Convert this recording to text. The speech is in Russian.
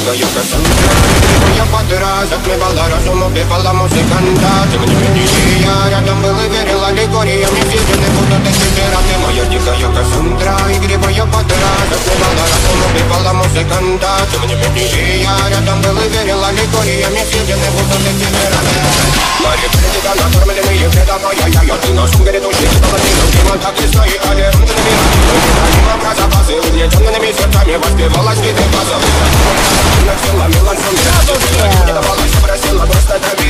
дикая Кассандра. Я подыра, затмевала разум, убивала музыканта. Тем не менее я рядом был и верил аллегориями. Съедены будут эти пираты. Моя дикая Кассандра, игривая подыра, затмевала разум, убивала музыканта. Тем не менее я рядом был и верил аллегориями. Съедены будут эти пираты. Мари политика, накормленные предавая я. Ты на шум грядущий, половину дыма, так и стои, аллерон, ты набирай. Про запасы, угнетенными сердцами воспевалась виды базовых. Носила меланхолия, не давалась, просила просто дави.